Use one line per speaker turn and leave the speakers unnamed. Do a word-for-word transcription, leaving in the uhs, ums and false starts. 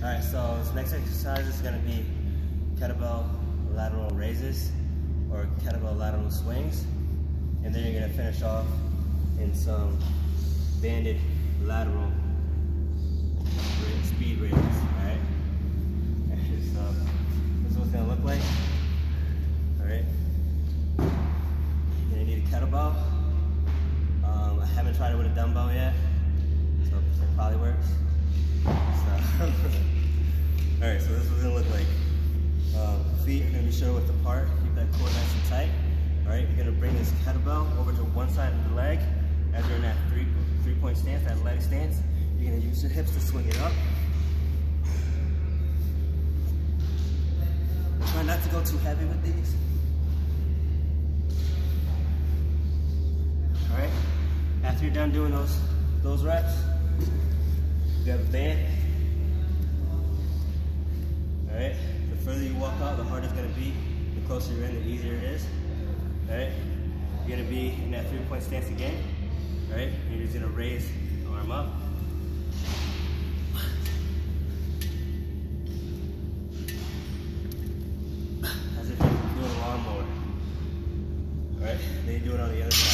All right, so this next exercise is gonna be kettlebell lateral raises or kettlebell lateral swings. And then you're gonna finish off in some banded lateral speed raises, all right? So this is what it's gonna look like, all right? You're gonna need a kettlebell. Um, I haven't tried it with a dumbbell yet, so it probably works. So, all right, so this is what it's gonna look like. Um, feet are gonna be shoulder width apart. Keep that core nice and tight. All right, you're gonna bring this kettlebell over to one side of the leg as you're in that three three point stance, that leg stance. You're gonna use your hips to swing it up. Try not to go too heavy with these. All right. After you're done doing those those reps, you have a band. All right. The further you walk out, the harder it's gonna be. The closer you're in, the easier it is. All right. You're gonna be in that three-point stance again. All right. You're just gonna raise the arm up. As if you're doing a lawnmower. All right. Then you do it on the other side.